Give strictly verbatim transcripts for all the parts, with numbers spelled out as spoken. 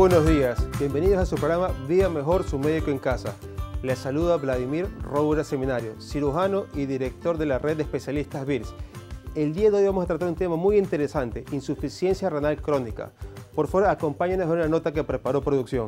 buenos días. Bienvenidos a su programa Viva Mejor, su médico en casa. Les saluda Vladimir Roura Seminario, cirujano y director de la red de especialistas V I R S. El día de hoy vamos a tratar un tema muy interesante, insuficiencia renal crónica. Por favor, acompáñenos a ver una nota que preparó producción.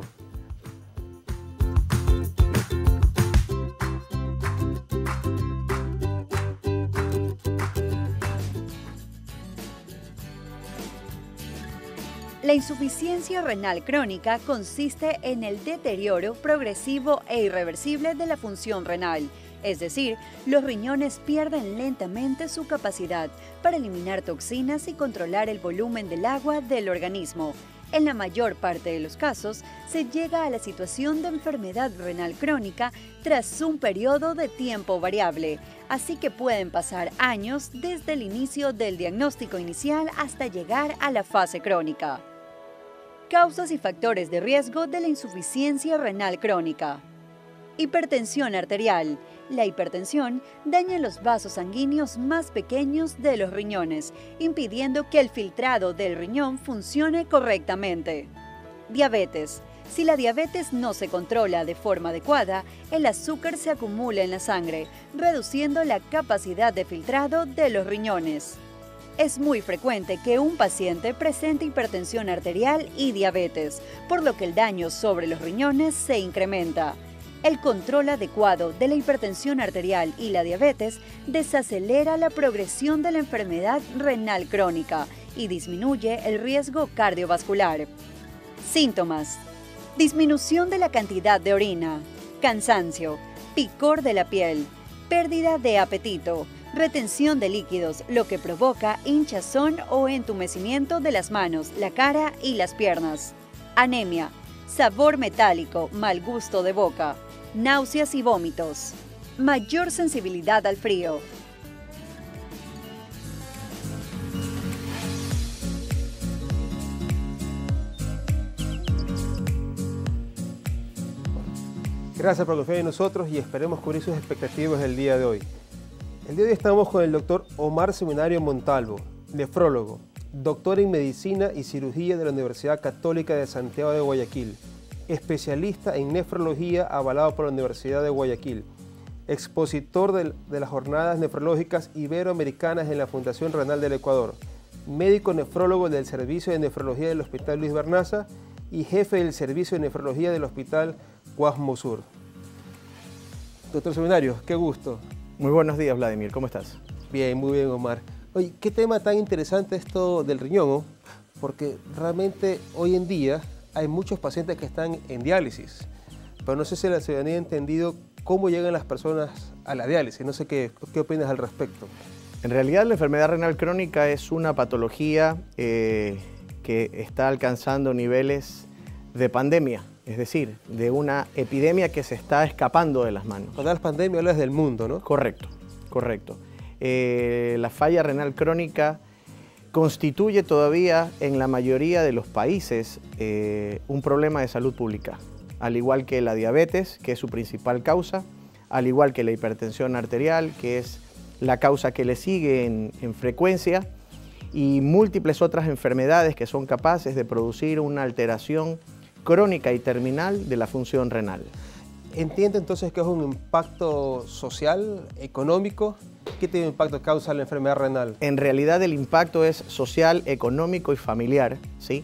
La insuficiencia renal crónica consiste en el deterioro progresivo e irreversible de la función renal, es decir, los riñones pierden lentamente su capacidad para eliminar toxinas y controlar el volumen del agua del organismo. En la mayor parte de los casos, se llega a la situación de enfermedad renal crónica tras un periodo de tiempo variable, así que pueden pasar años desde el inicio del diagnóstico inicial hasta llegar a la fase crónica. Causas y factores de riesgo de la insuficiencia renal crónica. Hipertensión arterial. La hipertensión daña los vasos sanguíneos más pequeños de los riñones, impidiendo que el filtrado del riñón funcione correctamente. Diabetes. Si la diabetes no se controla de forma adecuada, el azúcar se acumula en la sangre, reduciendo la capacidad de filtrado de los riñones. Es muy frecuente que un paciente presente hipertensión arterial y diabetes, por lo que el daño sobre los riñones se incrementa. El control adecuado de la hipertensión arterial y la diabetes desacelera la progresión de la enfermedad renal crónica y disminuye el riesgo cardiovascular. Síntomas: disminución de la cantidad de orina, cansancio, picor de la piel, pérdida de apetito, retención de líquidos, lo que provoca hinchazón o entumecimiento de las manos, la cara y las piernas. Anemia, sabor metálico, mal gusto de boca, náuseas y vómitos. Mayor sensibilidad al frío. Gracias por confiar en nosotros y esperemos cubrir sus expectativas el día de hoy. El día de hoy estamos con el doctor Omar Seminario Montalvo, nefrólogo, doctor en Medicina y Cirugía de la Universidad Católica de Santiago de Guayaquil, especialista en nefrología avalado por la Universidad de Guayaquil, expositor de, de las jornadas nefrológicas iberoamericanas en la Fundación Renal del Ecuador, médico nefrólogo del Servicio de Nefrología del Hospital Luis Bernaza y jefe del Servicio de Nefrología del Hospital Guasmo Sur. Doctor Seminario, qué gusto. Muy buenos días, Vladimir. ¿Cómo estás? Bien, muy bien, Omar. Oye, qué tema tan interesante esto del riñón, ¿no? Porque realmente hoy en día hay muchos pacientes que están en diálisis, pero no sé si la ciudadanía ha entendido cómo llegan las personas a la diálisis. No sé qué, qué opinas al respecto. En realidad, la enfermedad renal crónica es una patología eh, que está alcanzando niveles de pandemia, es decir, de una epidemia que se está escapando de las manos. Cuando hablas pandemia hablas del mundo, ¿no? Correcto, correcto. Eh, la falla renal crónica constituye todavía en la mayoría de los países eh, un problema de salud pública, al igual que la diabetes, que es su principal causa, al igual que la hipertensión arterial, que es la causa que le sigue en, en frecuencia, y múltiples otras enfermedades que son capaces de producir una alteración crónica y terminal de la función renal. Entiendo entonces que es un impacto social, económico. ¿Qué tipo de impacto causa la enfermedad renal? En realidad el impacto es social, económico y familiar, ¿sí?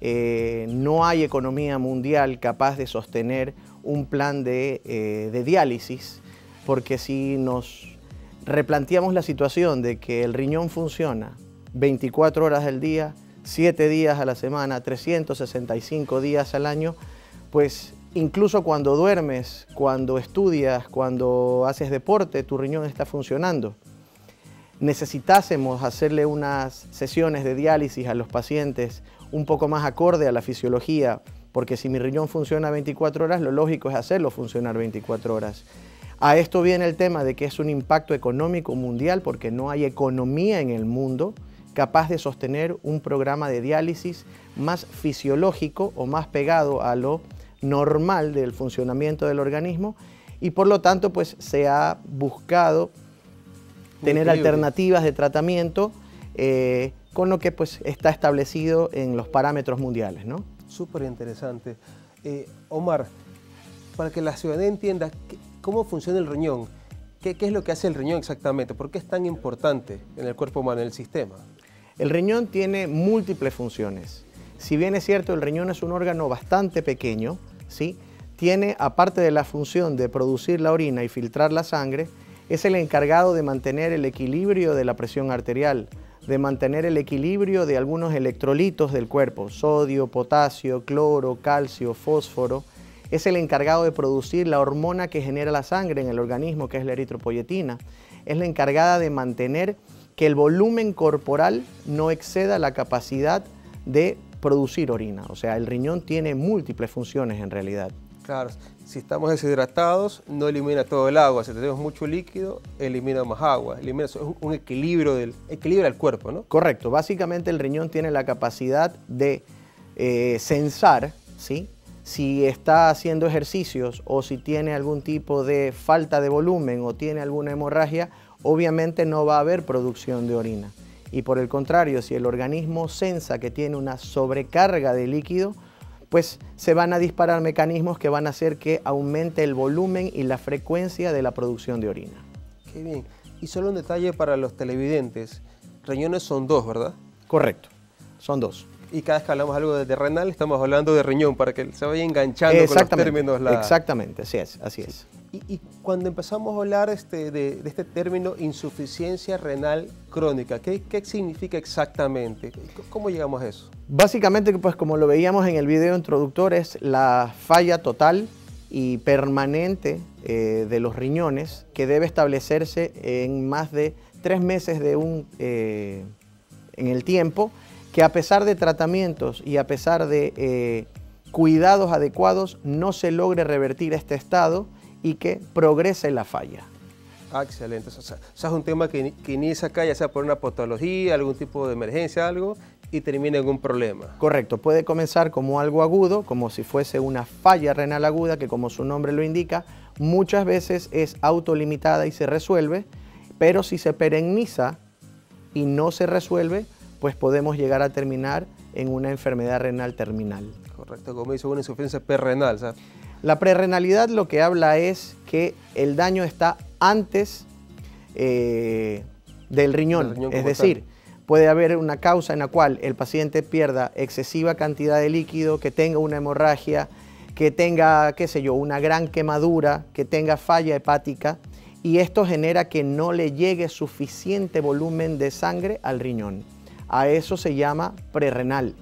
Eh, no hay economía mundial capaz de sostener un plan de, eh, de diálisis, porque si nos replanteamos la situación de que el riñón funciona veinticuatro horas del día, siete días a la semana, trescientos sesenta y cinco días al año, pues incluso cuando duermes, cuando estudias, cuando haces deporte, tu riñón está funcionando. Necesitásemos hacerle unas sesiones de diálisis a los pacientes un poco más acorde a la fisiología, porque si mi riñón funciona veinticuatro horas, lo lógico es hacerlo funcionar veinticuatro horas. A esto viene el tema de que es un impacto económico mundial, porque no hay economía en el mundo capaz de sostener un programa de diálisis más fisiológico o más pegado a lo normal del funcionamiento del organismo, y por lo tanto pues se ha buscado tener alternativas de tratamiento eh, con lo que pues está establecido en los parámetros mundiales, ¿no? Súper interesante. Eh, Omar, para que la ciudadanía entienda qué, cómo funciona el riñón, ¿qué, qué es lo que hace el riñón exactamente? ¿Por qué es tan importante en el cuerpo humano, en el sistema? El riñón tiene múltiples funciones. Si bien es cierto, el riñón es un órgano bastante pequeño, ¿sí? Tiene, aparte de la función de producir la orina y filtrar la sangre, es el encargado de mantener el equilibrio de la presión arterial, de mantener el equilibrio de algunos electrolitos del cuerpo, sodio, potasio, cloro, calcio, fósforo. Es el encargado de producir la hormona que genera la sangre en el organismo, que es la eritropoyetina. Es la encargada de mantener que el volumen corporal no exceda la capacidad de producir orina. O sea, el riñón tiene múltiples funciones en realidad. Claro, si estamos deshidratados, no elimina todo el agua. Si tenemos mucho líquido, elimina más agua. Elimina es un equilibrio del, equilibra el cuerpo, ¿no? Correcto. Básicamente el riñón tiene la capacidad de eh, censar, ¿sí?, si está haciendo ejercicios o si tiene algún tipo de falta de volumen o tiene alguna hemorragia, obviamente no va a haber producción de orina. Y por el contrario, si el organismo sensa que tiene una sobrecarga de líquido, pues se van a disparar mecanismos que van a hacer que aumente el volumen y la frecuencia de la producción de orina. Qué bien. Y solo un detalle para los televidentes. Riñones son dos, ¿verdad? Correcto, son dos. Y cada vez que hablamos algo de, de renal, estamos hablando de riñón, para que se vaya enganchando con los términos. La... Exactamente, así es. Así sí. es. Y, y cuando empezamos a hablar este, de, de este término insuficiencia renal crónica, ¿qué, qué significa exactamente? ¿Cómo llegamos a eso? Básicamente, pues como lo veíamos en el video introductor, es la falla total y permanente eh, de los riñones que debe establecerse en más de tres meses de un, eh, en el tiempo, que a pesar de tratamientos y a pesar de eh, cuidados adecuados no se logre revertir este estado y que progrese la falla. Ah, excelente. O sea, o sea, es un tema que, que inicia acá, ya sea por una patología, algún tipo de emergencia, algo, y termina en un problema. Correcto. Puede comenzar como algo agudo, como si fuese una falla renal aguda, que como su nombre lo indica, muchas veces es autolimitada y se resuelve, pero si se perenniza y no se resuelve, pues podemos llegar a terminar en una enfermedad renal terminal. Correcto, como dice, una insuficiencia prerrenal, ¿sabes? La prerrenalidad lo que habla es que el daño está antes eh, del riñón, del riñón es decir, tal. Puede haber una causa en la cual el paciente pierda excesiva cantidad de líquido, que tenga una hemorragia, que tenga, qué sé yo, una gran quemadura, que tenga falla hepática, y esto genera que no le llegue suficiente volumen de sangre al riñón. A eso se llama prerrenal.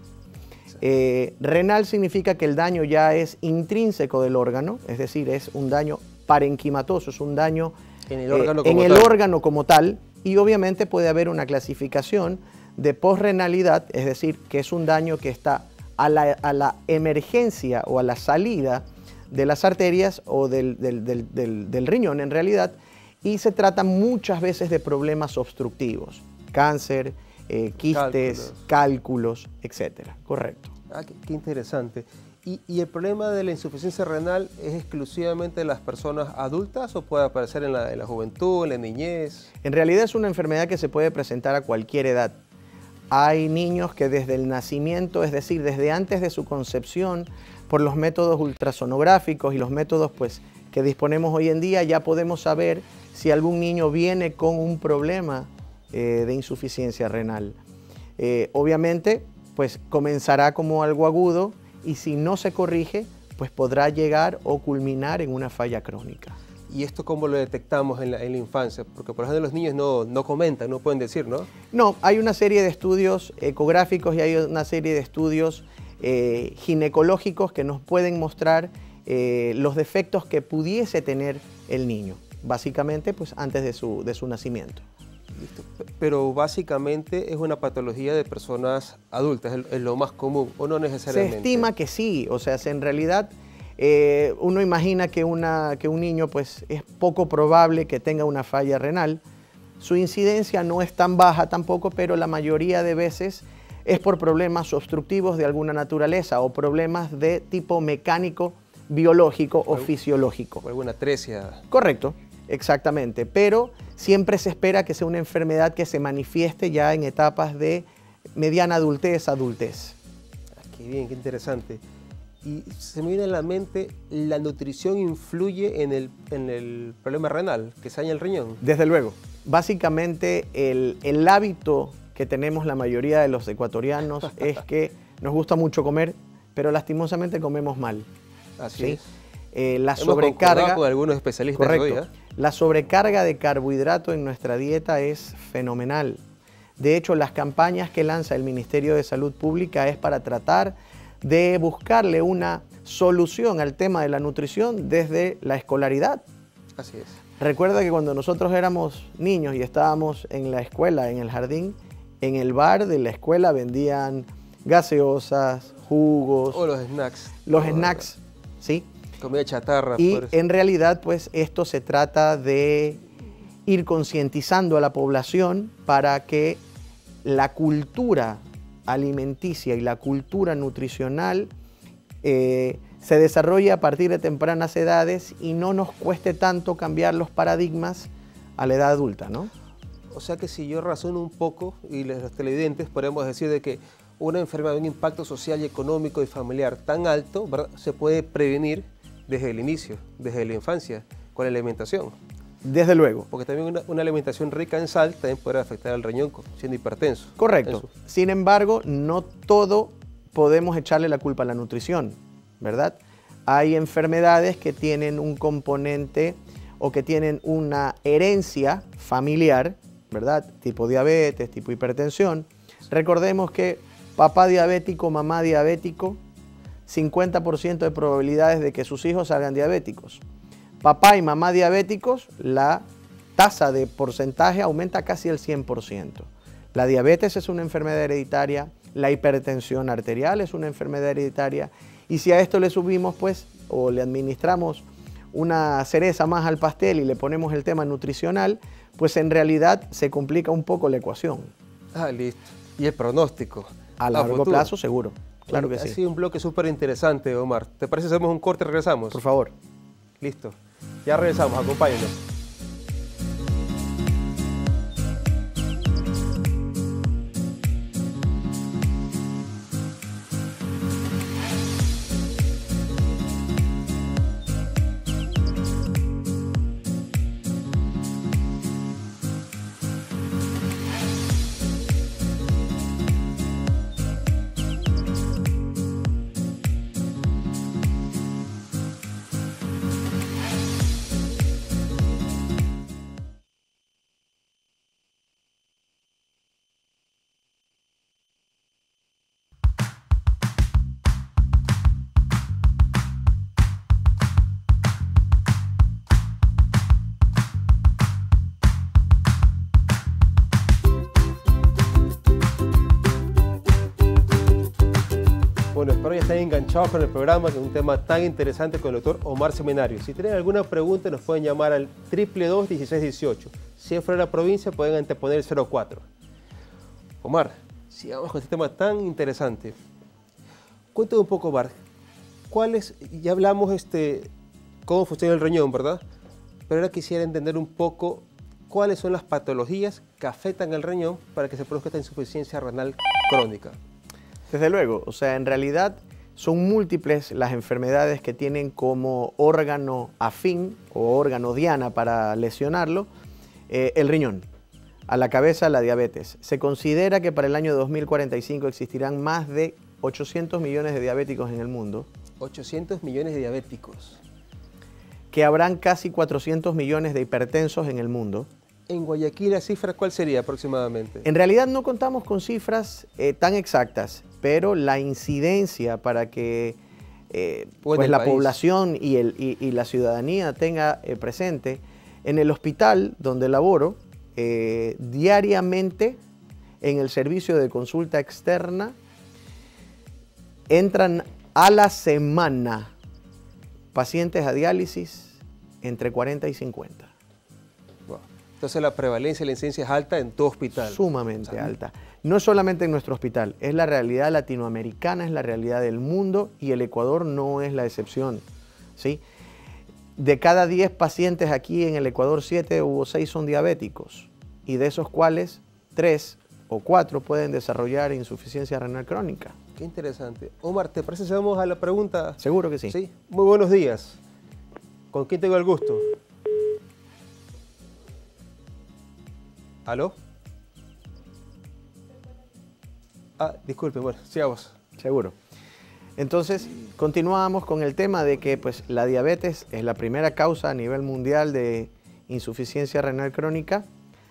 Eh, renal significa que el daño ya es intrínseco del órgano, es decir, es un daño parenquimatoso, es un daño en el órgano, eh, como, en tal. el órgano como tal, y obviamente puede haber una clasificación de posrenalidad, es decir, que es un daño que está a la, a la emergencia o a la salida de las arterias o del, del, del, del, del riñón en realidad, y se trata muchas veces de problemas obstructivos, cáncer, Eh, quistes, cálculos, cálculos, etcétera. Correcto. Ah, qué, qué interesante. ¿Y, ¿Y el problema de la insuficiencia renal es exclusivamente de las personas adultas o puede aparecer en la, en la juventud, en la niñez? En realidad es una enfermedad que se puede presentar a cualquier edad. Hay niños que desde el nacimiento, es decir, desde antes de su concepción, por los métodos ultrasonográficos y los métodos pues, que disponemos hoy en día, ya podemos saber si algún niño viene con un problema Eh, de insuficiencia renal. Eh, obviamente, pues comenzará como algo agudo y si no se corrige, pues podrá llegar o culminar en una falla crónica. ¿Y esto cómo lo detectamos en la, en la infancia? Porque por ejemplo los niños no, no comentan, no pueden decir, ¿no? No, hay una serie de estudios ecográficos y hay una serie de estudios eh, ginecológicos que nos pueden mostrar eh, los defectos que pudiese tener el niño, básicamente pues antes de su, de su nacimiento. Listo. Pero básicamente es una patología de personas adultas, es, es lo más común, ¿o no necesariamente? Se estima que sí, o sea, en realidad eh, uno imagina que, una, que un niño pues es poco probable que tenga una falla renal. Su incidencia no es tan baja tampoco, pero la mayoría de veces es por problemas obstructivos de alguna naturaleza o problemas de tipo mecánico, biológico o, o fisiológico. O alguna atresia. Correcto. Exactamente, pero siempre se espera que sea una enfermedad que se manifieste ya en etapas de mediana adultez, adultez. Qué bien, qué interesante. Y se me viene a la mente, ¿la nutrición influye en el, en el problema renal, que se daña el riñón? Desde luego. Básicamente, el, el hábito que tenemos la mayoría de los ecuatorianos es que nos gusta mucho comer, pero lastimosamente comemos mal. Así ¿sí? es. Eh, la Hemos sobrecarga con algunos especialistas correcto, hoy, ¿eh? La sobrecarga de carbohidrato en nuestra dieta es fenomenal. De hecho, las campañas que lanza el Ministerio de Salud Pública es para tratar de buscarle una solución al tema de la nutrición desde la escolaridad. Así es. Recuerda que cuando nosotros éramos niños y estábamos en la escuela, en el jardín, en el bar de la escuela vendían gaseosas, jugos. O los snacks. Los o snacks, ¿sí? Comida chatarra. Y por eso. en realidad, pues, esto se trata de ir concientizando a la población para que la cultura alimenticia y la cultura nutricional eh, se desarrolle a partir de tempranas edades y no nos cueste tanto cambiar los paradigmas a la edad adulta, ¿no? O sea que si yo razono un poco, y los televidentes podemos decir de que una enfermedad de un impacto social y económico y familiar tan alto, ¿verdad?, se puede prevenir desde el inicio, desde la infancia, con la alimentación. Desde luego. Porque también una, una alimentación rica en sal también puede afectar al riñón siendo hipertenso. Correcto. Eso. Sin embargo, no todo podemos echarle la culpa a la nutrición, ¿verdad? Hay enfermedades que tienen un componente o que tienen una herencia familiar, ¿verdad? Tipo diabetes, tipo hipertensión. Recordemos que papá diabético, mamá diabético, cincuenta por ciento de probabilidades de que sus hijos salgan diabéticos. Papá y mamá diabéticos, la tasa de porcentaje aumenta casi el cien por ciento. La diabetes es una enfermedad hereditaria, la hipertensión arterial es una enfermedad hereditaria, y si a esto le subimos, pues, o le administramos una cereza más al pastel y le ponemos el tema nutricional, pues en realidad se complica un poco la ecuación. Ah, listo. Y el pronóstico. A largo futuro. plazo, seguro. Claro que Ha sí. sido un bloque súper interesante, Omar. ¿Te parece si hacemos un corte y regresamos? Por favor. Listo. Ya regresamos, acompáñenos. Bueno, espero que estén enganchados con el programa, que es un tema tan interesante con el doctor Omar Seminario. Si tienen alguna pregunta, nos pueden llamar al triple dos, dieciséis dieciocho. Si es fuera de la provincia, pueden anteponer el cero cuatro. Omar, sigamos con este tema tan interesante. Cuéntame un poco, Omar, ¿cuáles, ya hablamos este, cómo funciona el riñón, ¿verdad? Pero ahora quisiera entender un poco cuáles son las patologías que afectan al riñón para que se produzca esta insuficiencia renal crónica. Desde luego, o sea, en realidad son múltiples las enfermedades que tienen como órgano afín o órgano diana para lesionarlo eh, el riñón. A la cabeza la diabetes. Se considera que para el año dos mil cuarenta y cinco existirán más de ochocientos millones de diabéticos en el mundo. ochocientos millones de diabéticos. Que habrán casi cuatrocientos millones de hipertensos en el mundo. En Guayaquil, ¿la cifra cuál sería aproximadamente? En realidad no contamos con cifras eh, tan exactas, pero la incidencia para que eh, pues la país. población y, el, y, y la ciudadanía tenga eh, presente, en el hospital donde laboro, eh, diariamente en el servicio de consulta externa, entran a la semana pacientes a diálisis entre cuarenta y cincuenta. Wow. Entonces la prevalencia y la incidencia es alta en todo hospital. Sumamente o sea, alta. No solamente en nuestro hospital, es la realidad latinoamericana, es la realidad del mundo y el Ecuador no es la excepción, ¿sí? De cada diez pacientes aquí en el Ecuador, siete o seis son diabéticos y de esos cuales tres o cuatro pueden desarrollar insuficiencia renal crónica. Qué interesante. Omar, ¿te parece si vamos a la pregunta? Seguro que sí. Sí. Muy buenos días. ¿Con quién tengo el gusto? ¿Aló? Ah, disculpe, bueno, sigamos. Seguro. Entonces, continuamos con el tema de que pues, la diabetes es la primera causa a nivel mundial de insuficiencia renal crónica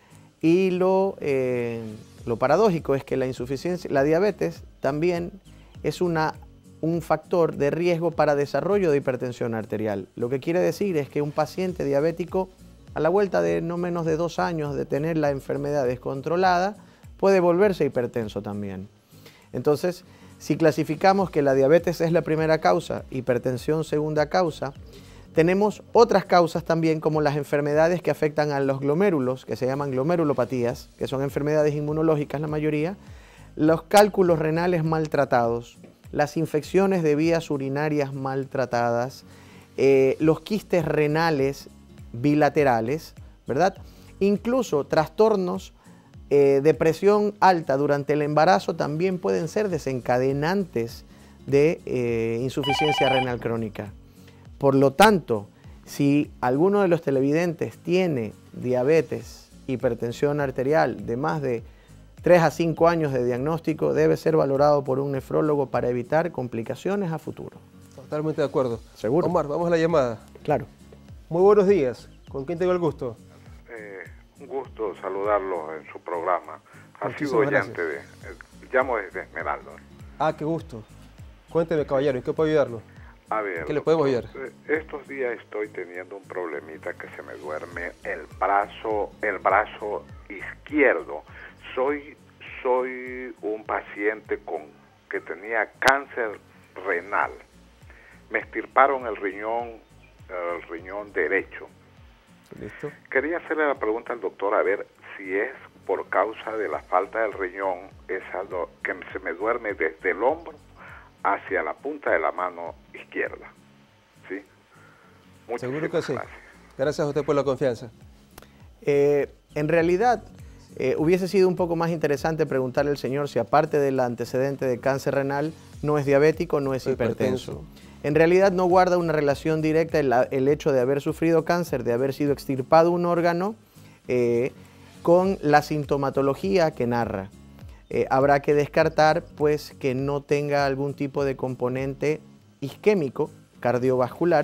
y lo, eh, lo paradójico es que la insuficiencia, la diabetes también es una, un factor de riesgo para desarrollo de hipertensión arterial. Lo que quiere decir es que un paciente diabético a la vuelta de no menos de dos años de tener la enfermedad descontrolada puede volverse hipertenso también. Entonces, si clasificamos que la diabetes es la primera causa, hipertensión segunda causa, tenemos otras causas también como las enfermedades que afectan a los glomérulos, que se llaman glomerulopatías, que son enfermedades inmunológicas la mayoría, los cálculos renales maltratados, las infecciones de vías urinarias maltratadas, eh, los quistes renales bilaterales, ¿verdad? Incluso trastornos Eh, de presión alta durante el embarazo también pueden ser desencadenantes de eh, insuficiencia renal crónica. Por lo tanto, si alguno de los televidentes tiene diabetes, hipertensión arterial de más de tres a cinco años de diagnóstico, debe ser valorado por un nefrólogo para evitar complicaciones a futuro. Totalmente de acuerdo. ¿Seguro? Omar, vamos a la llamada. Claro. Muy buenos días. ¿Con quién tengo el gusto? Un gusto saludarlos en su programa. Ha sido Muchísimas oyente de... eh, llamo desde Esmeralda. Ah, qué gusto. Cuénteme, caballero, ¿en qué puedo ayudarlo? A ver, ¿Qué le podemos ayudar? eh, estos días estoy teniendo un problemita que se me duerme el brazo, el brazo izquierdo. Soy, soy un paciente con que tenía cáncer renal. Me extirparon el riñón, el riñón derecho. ¿Listo? Quería hacerle la pregunta al doctor a ver si es por causa de la falta del riñón esa do, que se me duerme desde el hombro hacia la punta de la mano izquierda. ¿Sí? Seguro que sí. Gracias. Gracias a usted por la confianza. Eh, en realidad, eh, hubiese sido un poco más interesante preguntarle al señor si aparte del antecedente de cáncer renal, no es diabético, no es hipertenso. hipertenso. En realidad no guarda una relación directa el, el hecho de haber sufrido cáncer, de haber sido extirpado un órgano, eh, con la sintomatología que narra. Eh, habrá que descartar pues, que no tenga algún tipo de componente isquémico, cardiovascular,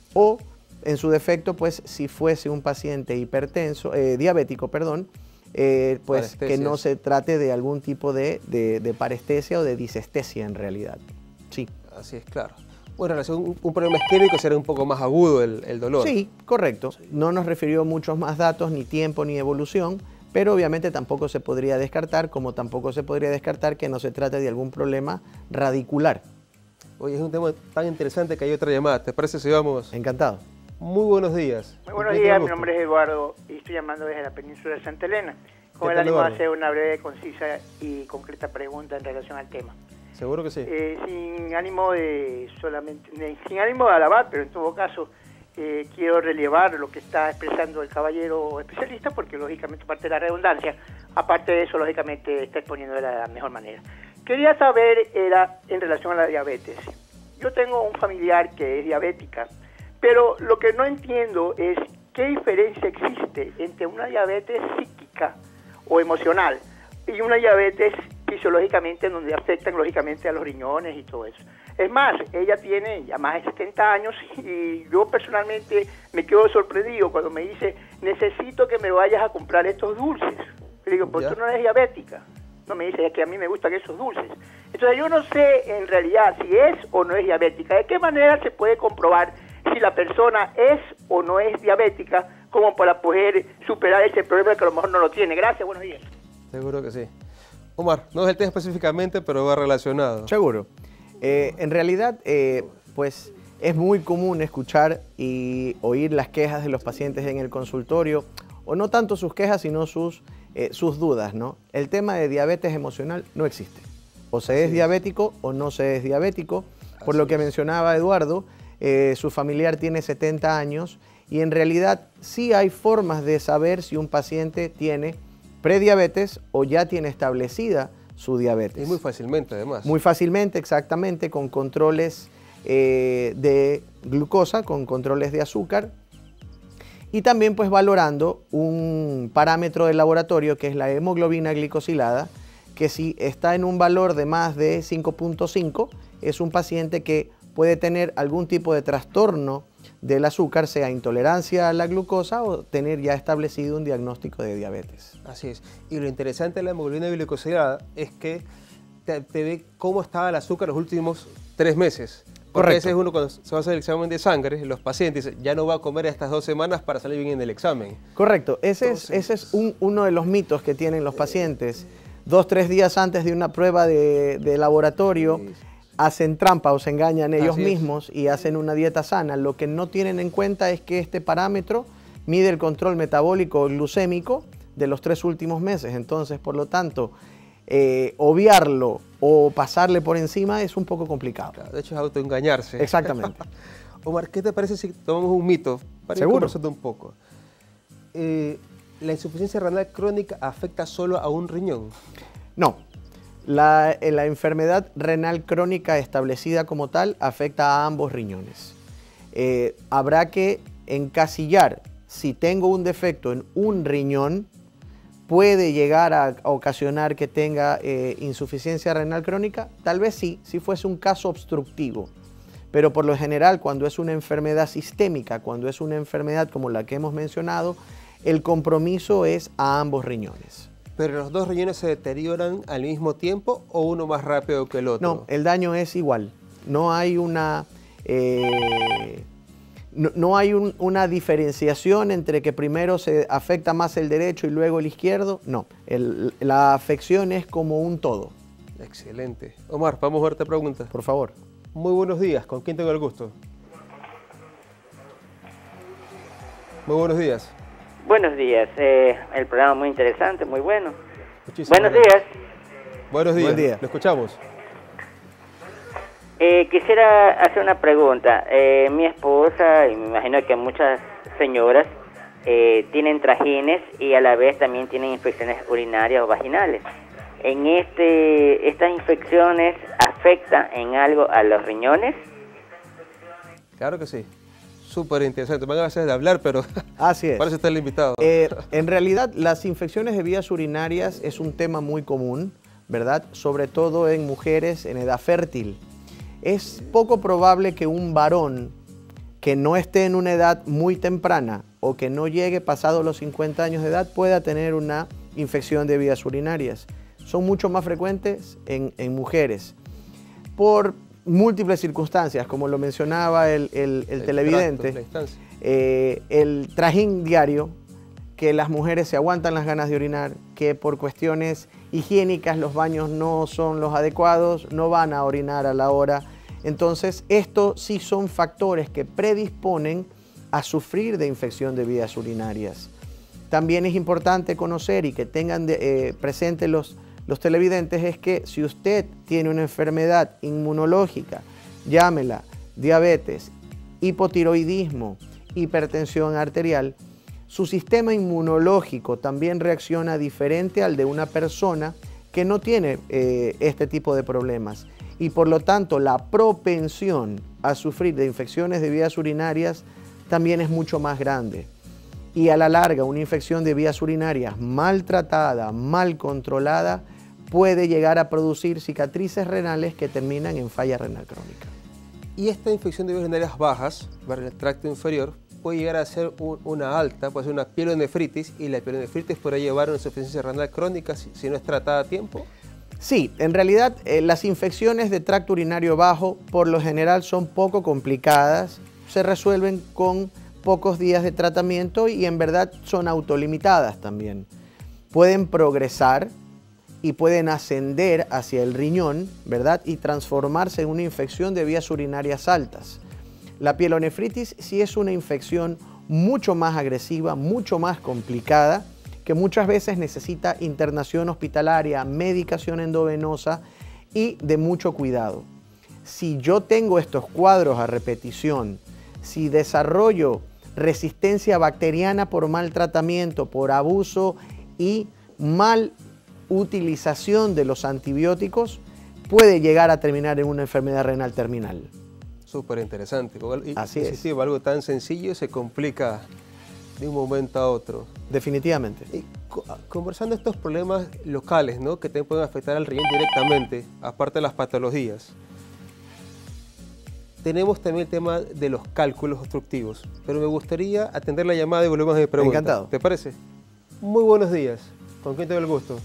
o en su defecto, pues, si fuese un paciente hipertenso, eh, diabético, perdón, eh, pues que no se trate de algún tipo de, de, de parestesia o de disestesia en realidad. Sí. Así es, claro. Bueno, en relación a un, un problema isquémico será un poco más agudo el, el dolor. Sí, correcto. No nos refirió muchos más datos, ni tiempo, ni evolución, pero obviamente tampoco se podría descartar, como tampoco se podría descartar que no se trate de algún problema radicular. Oye, es un tema tan interesante que hay otra llamada. ¿Te parece si vamos? Encantado. Muy buenos días. Muy buenos días, mi nombre es Eduardo y estoy llamando desde la península de Santa Elena, con el ánimo de hacer una breve, concisa y concreta pregunta en relación al tema. Seguro que sí. Eh, sin ánimo de solamente, sin ánimo de alabar, pero en todo caso eh, quiero relevar lo que está expresando el caballero especialista, porque lógicamente parte de la redundancia, aparte de eso lógicamente está exponiendo de la mejor manera. Quería saber era en relación a la diabetes. Yo tengo un familiar que es diabética, pero lo que no entiendo es qué diferencia existe entre una diabetes psíquica o emocional y una diabetes fisiológicamente, en donde afectan lógicamente a los riñones y todo eso. Es más, ella tiene ya más de setenta años y yo personalmente me quedo sorprendido cuando me dice, necesito que me vayas a comprar estos dulces. Le digo, ¿por qué tú no eres diabética? No, me dice, es que a mí me gustan esos dulces. Entonces yo no sé en realidad si es o no es diabética. ¿De qué manera se puede comprobar si la persona es o no es diabética como para poder superar ese problema que a lo mejor no lo tiene? Gracias, buenos días. Seguro que sí. Omar, no es el tema específicamente, pero va relacionado. Seguro. Eh, en realidad, eh, pues es muy común escuchar y oír las quejas de los pacientes en el consultorio, o no tanto sus quejas, sino sus, eh, sus dudas, ¿no? El tema de diabetes emocional no existe. O se es diabético o no se es diabético. Por lo que mencionaba Eduardo, eh, su familiar tiene setenta años y en realidad sí hay formas de saber si un paciente tiene prediabetes o ya tiene establecida su diabetes. Y muy fácilmente además. Muy fácilmente, exactamente, con controles eh, de glucosa, con controles de azúcar y también pues valorando un parámetro de laboratorio que es la hemoglobina glicosilada, que si está en un valor de más de cinco punto cinco es un paciente que puede tener algún tipo de trastorno del azúcar, sea intolerancia a la glucosa o tener ya establecido un diagnóstico de diabetes. Así es. Y lo interesante de la hemoglobina glicosilada es que te, te ve cómo estaba el azúcar los últimos tres meses. Porque Correcto. ese es uno cuando se va a hacer el examen de sangre, los pacientes dicen, ya no va a comer estas dos semanas para salir bien en el examen. Correcto. Ese Entonces, es, ese es un, uno de los mitos que tienen los pacientes. Dos, tres días antes de una prueba de, de laboratorio, Sí. hacen trampa o se engañan ellos Así es. mismos y hacen una dieta sana. Lo que no tienen en cuenta es que este parámetro mide el control metabólico glucémico de los tres últimos meses. Entonces, por lo tanto, eh, obviarlo o pasarle por encima es un poco complicado. Claro, de hecho es autoengañarse. Exactamente. Omar, ¿qué te parece si tomamos un mito para ir Seguro. conversando un poco? Eh, ¿La insuficiencia renal crónica afecta solo a un riñón? No. La, eh, la enfermedad renal crónica establecida como tal afecta a ambos riñones. Eh, habrá que encasillar si tengo un defecto en un riñón, puede llegar a ocasionar que tenga eh, insuficiencia renal crónica. Tal vez sí, si fuese un caso obstructivo. Pero por lo general, cuando es una enfermedad sistémica, cuando es una enfermedad como la que hemos mencionado, el compromiso es a ambos riñones. ¿Pero los dos riñones se deterioran al mismo tiempo o uno más rápido que el otro? No, el daño es igual. No hay una, eh, no, no hay un, una diferenciación entre que primero se afecta más el derecho y luego el izquierdo. No, el, la afección es como un todo. Excelente. Omar, vamos a ver esta pregunta. Por favor. Muy buenos días. ¿Con quién tengo el gusto? Muy buenos días. Buenos días, eh, el programa muy interesante, muy bueno. Muchísimas Buenos gracias. días. Buenos días. Buen día. Lo escuchamos. Eh, quisiera hacer una pregunta. Eh, mi esposa, y me imagino que muchas señoras, eh, tienen trajines y a la vez también tienen infecciones urinarias o vaginales. En este, ¿Estas infecciones afectan en algo a los riñones? Claro que sí. Súper interesante. Me van a hacer de hablar, pero Así es. para eso está el invitado. Eh, en realidad, las infecciones de vías urinarias es un tema muy común, ¿verdad? Sobre todo en mujeres en edad fértil. Es poco probable que un varón que no esté en una edad muy temprana o que no llegue pasado los cincuenta años de edad pueda tener una infección de vías urinarias. Son mucho más frecuentes en, en mujeres por múltiples circunstancias, como lo mencionaba el, el, el El televidente. tracto, la distancia. Eh, el trajín diario, que las mujeres se aguantan las ganas de orinar, que por cuestiones higiénicas los baños no son los adecuados, no van a orinar a la hora. Entonces, estos sí son factores que predisponen a sufrir de infección de vías urinarias. También es importante conocer y que tengan de, eh, presente los, los televidentes es que si usted tiene una enfermedad inmunológica, llámela diabetes, hipotiroidismo, hipertensión arterial, su sistema inmunológico también reacciona diferente al de una persona que no tiene eh, este tipo de problemas. Y por lo tanto, la propensión a sufrir de infecciones de vías urinarias también es mucho más grande. Y a la larga, una infección de vías urinarias mal tratada, mal controlada, puede llegar a producir cicatrices renales que terminan en falla renal crónica. Y esta infección de vías urinarias bajas, en el tracto inferior, puede llegar a ser un, una alta, puede ser una pielonefritis, y la pielonefritis puede llevar a una insuficiencia renal crónica si, si no es tratada a tiempo. Sí, en realidad eh, las infecciones de tracto urinario bajo por lo general son poco complicadas, se resuelven con pocos días de tratamiento y en verdad son autolimitadas también. Pueden progresar y pueden ascender hacia el riñón, ¿verdad? Y transformarse en una infección de vías urinarias altas. La pielonefritis sí es una infección mucho más agresiva, mucho más complicada, que muchas veces necesita internación hospitalaria, medicación endovenosa y de mucho cuidado. Si yo tengo estos cuadros a repetición, si desarrollo resistencia bacteriana por mal tratamiento, por abuso y mal utilización de los antibióticos puede llegar a terminar en una enfermedad renal terminal. Súper interesante. Así es. Algo tan sencillo se complica de un momento a otro. Definitivamente. Y conversando estos problemas locales, ¿no?, que también pueden afectar al riñón directamente, aparte de las patologías, tenemos también el tema de los cálculos obstructivos, pero me gustaría atender la llamada y volvemos a mi pregunta. Encantado. ¿Te parece? Muy buenos días. ¿Con quién tengo el gusto?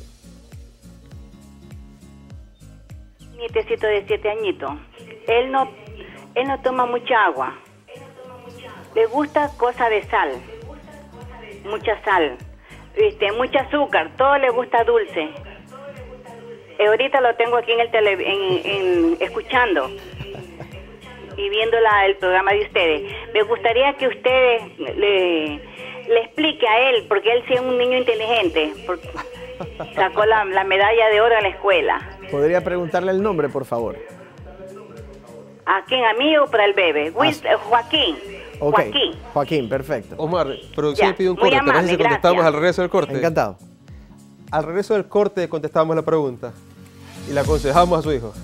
Nietecito de siete añitos. Él no, él no toma mucha agua. Le gusta cosa de sal, mucha sal, este, mucha azúcar. Todo le gusta dulce. Eh, ahorita lo tengo aquí en el tele, en, en, escuchando y viendo la, el programa de ustedes. Me gustaría que ustedes le, le explique a él, porque él sí es un niño inteligente. Porque sacó la, la medalla de oro en la escuela. ¿Podría preguntarle el nombre, por favor? ¿A quién? ¿A mí o para el bebé? Will, Ah, Joaquín. Okay. Joaquín. Joaquín, perfecto. Omar, producción Ya, pide un muy corte. ¿Te parece amable, si contestamos gracias. al regreso del corte? Encantado. Al regreso del corte contestamos la pregunta y le aconsejamos a su hijo.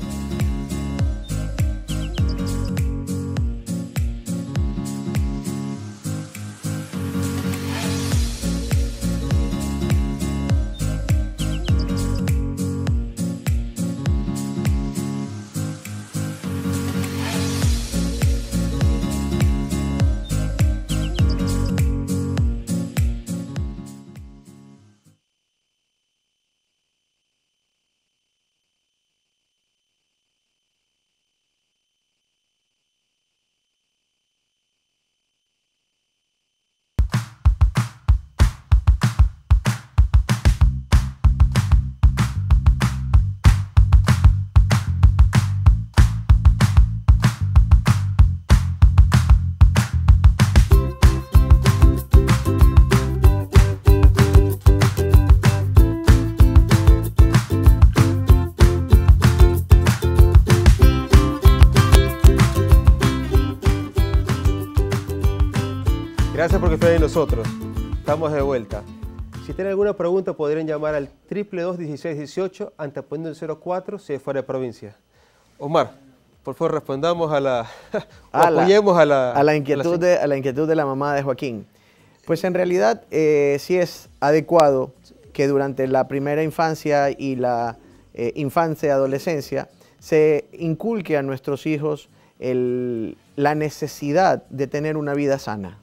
Gracias por estar en nosotros. Estamos de vuelta. Si tienen alguna pregunta, podrían llamar al triple dos dieciséis dieciocho, anteponiendo el cero cuatro si es fuera de provincia. Omar, por favor, respondamos a la... A apoyemos la, a la... a la, inquietud a la... de, a la inquietud de la mamá de Joaquín. Pues en realidad eh, sí es adecuado que durante la primera infancia y la eh, infancia y adolescencia se inculque a nuestros hijos el, la necesidad de tener una vida sana.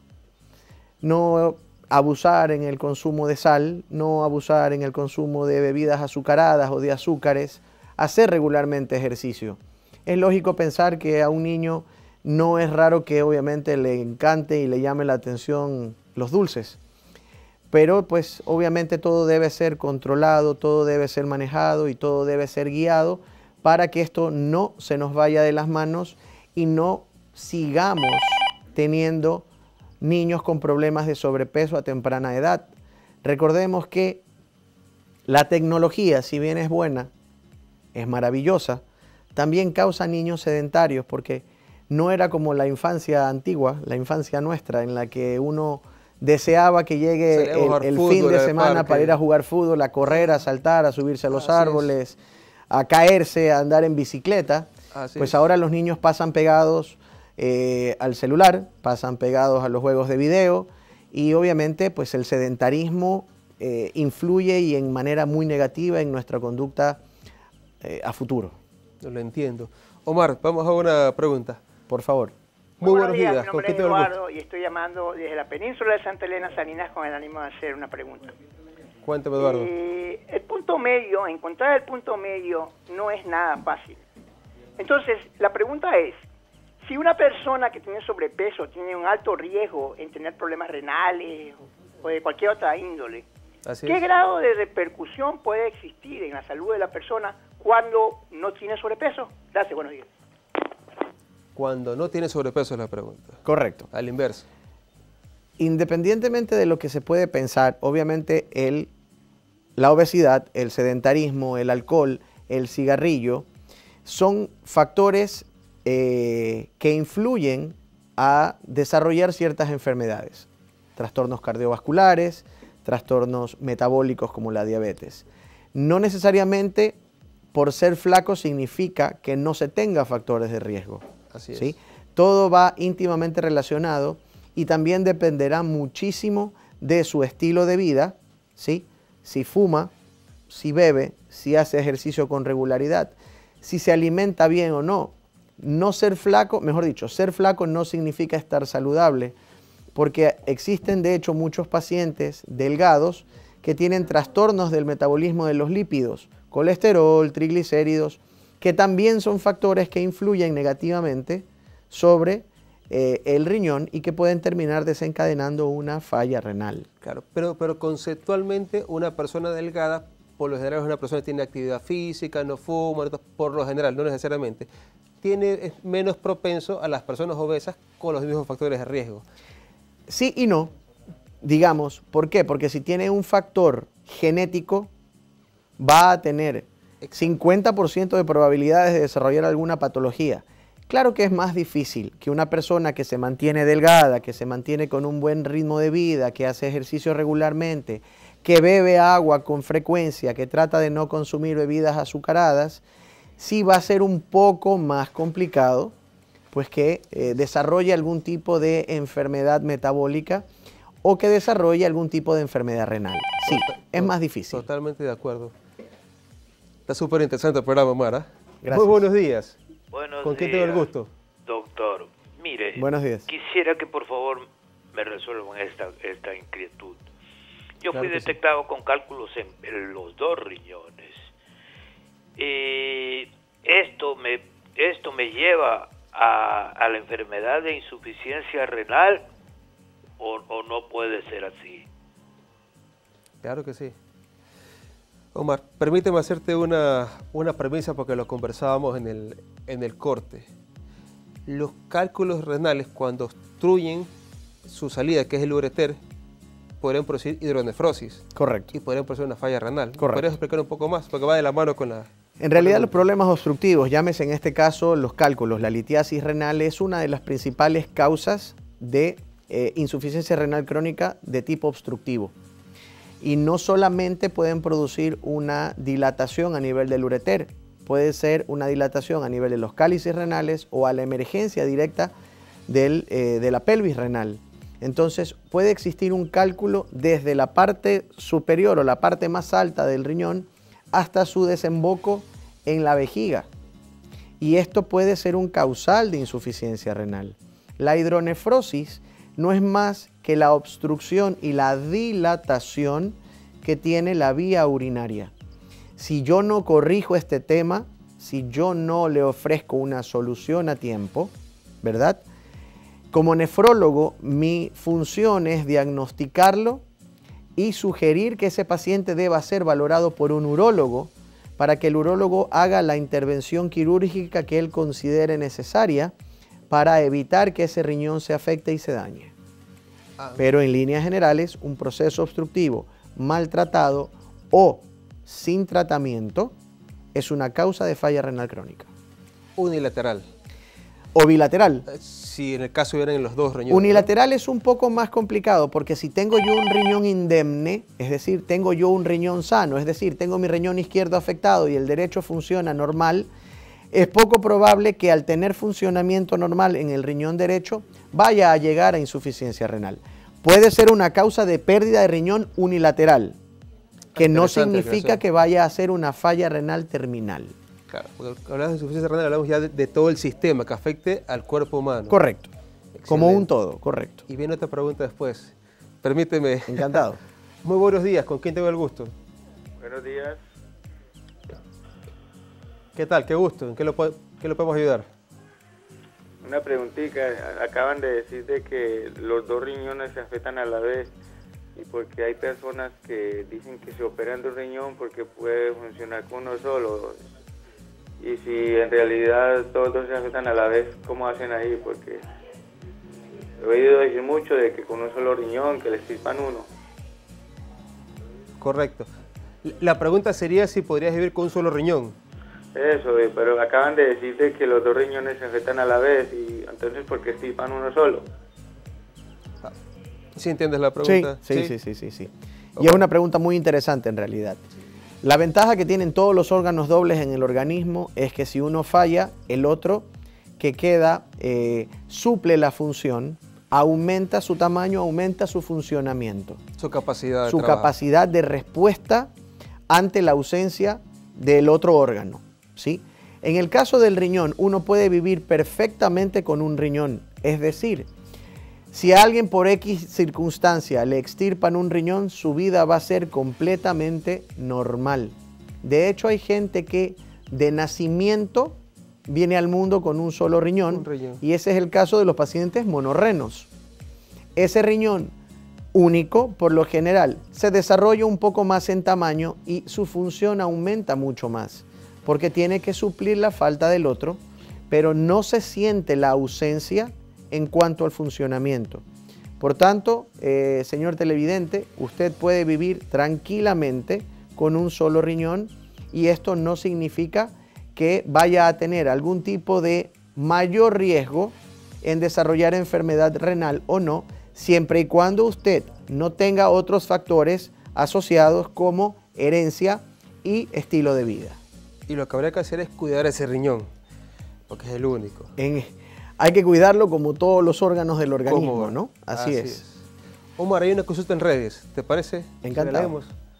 No abusar en el consumo de sal, no abusar en el consumo de bebidas azucaradas o de azúcares, hacer regularmente ejercicio. Es lógico pensar que a un niño no es raro que obviamente le encante y le llame la atención los dulces, pero pues obviamente todo debe ser controlado, todo debe ser manejado y todo debe ser guiado para que esto no se nos vaya de las manos y no sigamos teniendo niños con problemas de sobrepeso a temprana edad. Recordemos que la tecnología, si bien es buena, es maravillosa, también causa niños sedentarios, porque no era como la infancia antigua, la infancia nuestra, en la que uno deseaba que llegue el, el fútbol, fin de el semana parque. para ir a jugar fútbol, a correr, a saltar, a subirse a los Así árboles, es. a caerse, a andar en bicicleta. Así Pues es. ahora los niños pasan pegados Eh, al celular, pasan pegados a los juegos de video y obviamente pues el sedentarismo eh, influye y en manera muy negativa en nuestra conducta eh, a futuro. Lo entiendo. Omar, vamos a una pregunta. Por favor. Muy buenos días. Mi ¿Con nombre qué es tengo el gusto? Eduardo y estoy llamando desde la península de Santa Elena, Salinas, con el ánimo de hacer una pregunta. Cuéntame, Eduardo. Eh, el punto medio, encontrar el punto medio no es nada fácil. Entonces, la pregunta es, si una persona que tiene sobrepeso tiene un alto riesgo en tener problemas renales o de cualquier otra índole, Así ¿qué es. grado de repercusión puede existir en la salud de la persona cuando no tiene sobrepeso? Gracias, buenos días. Cuando no tiene sobrepeso es la pregunta. Correcto. Al inverso. Independientemente de lo que se puede pensar, obviamente el, la obesidad, el sedentarismo, el alcohol, el cigarrillo, son factores Eh, que influyen a desarrollar ciertas enfermedades, trastornos cardiovasculares, trastornos metabólicos como la diabetes. No necesariamente por ser flaco significa que no se tenga factores de riesgo. Así es. ¿Sí? Todo va íntimamente relacionado y también dependerá muchísimo de su estilo de vida, ¿sí? Si fuma, si bebe, si hace ejercicio con regularidad, si se alimenta bien o no. No ser flaco, mejor dicho, ser flaco no significa estar saludable, porque existen de hecho muchos pacientes delgados que tienen trastornos del metabolismo de los lípidos, colesterol, triglicéridos, que también son factores que influyen negativamente sobre eh, el riñón y que pueden terminar desencadenando una falla renal. Claro, pero, pero conceptualmente una persona delgada, por lo general es una persona que tiene actividad física, no fuma, por lo general, no necesariamente, tiene, es menos propenso a las personas obesas con los mismos factores de riesgo. Sí y no, digamos, ¿por qué? Porque si tiene un factor genético, va a tener cincuenta por ciento de probabilidades de desarrollar alguna patología. Claro que es más difícil que una persona que se mantiene delgada, que se mantiene con un buen ritmo de vida, que hace ejercicio regularmente, que bebe agua con frecuencia, que trata de no consumir bebidas azucaradas, sí va a ser un poco más complicado, pues que eh, desarrolle algún tipo de enfermedad metabólica o que desarrolle algún tipo de enfermedad renal. Sí, es más difícil. Totalmente de acuerdo. Está súper interesante el programa, Omar. Gracias. Muy buenos días. Buenos ¿Con quién días, tengo el gusto? doctor. Mire, Buenos días. quisiera que por favor me resuelvan esta, esta inquietud. Yo Claro fui que detectado sí. con cálculos en, en los dos riñones. Eh, esto me esto me lleva a, a la enfermedad de insuficiencia renal o, o no puede ser así. Claro que sí. Omar, permíteme hacerte una, una premisa porque lo conversábamos en el, en el corte. Los cálculos renales, cuando obstruyen su salida, que es el ureter, podrían producir hidronefrosis. Correcto. Y podrían producir una falla renal. Correcto. ¿Podrías explicar un poco más? Porque va de la mano con la... En realidad los problemas obstructivos, llámese en este caso los cálculos, la litiasis renal es una de las principales causas de eh, insuficiencia renal crónica de tipo obstructivo. Y no solamente pueden producir una dilatación a nivel del ureter, puede ser una dilatación a nivel de los cálices renales o a la emergencia directa del, eh, de la pelvis renal. Entonces puede existir un cálculo desde la parte superior o la parte más alta del riñón hasta su desemboco en la vejiga. Y esto puede ser un causal de insuficiencia renal. La hidronefrosis no es más que la obstrucción y la dilatación que tiene la vía urinaria. Si yo no corrijo este tema, si yo no le ofrezco una solución a tiempo, ¿verdad? Como nefrólogo, mi función es diagnosticarlo y sugerir que ese paciente deba ser valorado por un urólogo para que el urólogo haga la intervención quirúrgica que él considere necesaria para evitar que ese riñón se afecte y se dañe. Pero en líneas generales, un proceso obstructivo maltratado o sin tratamiento es una causa de falla renal crónica. Unilateral. O bilateral. Si en el caso vienen los dos riñones. Unilateral, ¿no? Es un poco más complicado porque si tengo yo un riñón indemne, es decir, tengo yo un riñón sano, es decir, tengo mi riñón izquierdo afectado y el derecho funciona normal, es poco probable que al tener funcionamiento normal en el riñón derecho vaya a llegar a insuficiencia renal. Puede ser una causa de pérdida de riñón unilateral, que no significa que vaya a ser una falla renal terminal. Claro, porque hablamos de insuficiencia renal, hablamos ya de, de todo el sistema que afecte al cuerpo humano. Correcto, Excelente. Como un todo, correcto. Y viene otra pregunta después. Permíteme. Encantado. Muy buenos días, ¿con quién tengo el gusto? Buenos días. ¿Qué tal? Qué gusto. ¿En qué lo, qué lo podemos ayudar? Una preguntita. Acaban de decir de que los dos riñones se afectan a la vez y porque hay personas que dicen que se operan de un riñón porque puede funcionar con uno solo. Y si en realidad todos dos se afectan a la vez, ¿cómo hacen ahí? Porque he oído decir mucho de que con un solo riñón, que le extirpan uno. Correcto. La pregunta sería si podrías vivir con un solo riñón. Eso, pero acaban de decirte que los dos riñones se afectan a la vez y entonces ¿por qué extirpan uno solo? ¿Sí entiendes la pregunta? Sí, sí, sí, sí, sí, sí. Y es una pregunta muy interesante en realidad. La ventaja que tienen todos los órganos dobles en el organismo es que si uno falla, el otro que queda eh, suple la función, aumenta su tamaño, aumenta su funcionamiento. Su capacidad de Su trabajo. capacidad de respuesta ante la ausencia del otro órgano, ¿sí? En el caso del riñón, uno puede vivir perfectamente con un riñón. Es decir, si a alguien por X circunstancia le extirpan un riñón, su vida va a ser completamente normal. De hecho, hay gente que de nacimiento viene al mundo con un solo riñón, Un riñón. y ese es el caso de los pacientes monorrenos. Ese riñón único, por lo general, se desarrolla un poco más en tamaño y su función aumenta mucho más, porque tiene que suplir la falta del otro, pero no se siente la ausencia en cuanto al funcionamiento. Por tanto, eh, señor televidente, usted puede vivir tranquilamente con un solo riñón, y esto no significa que vaya a tener algún tipo de mayor riesgo en desarrollar enfermedad renal o no, siempre y cuando usted no tenga otros factores asociados como herencia y estilo de vida. Y lo que habría que hacer es cuidar ese riñón, porque es el único. En, hay que cuidarlo como todos los órganos del organismo, ¿Cómo? ¿no? Así, Así es. es. Omar, hay una consulta en redes, ¿te parece? Si la Encantado. leemos.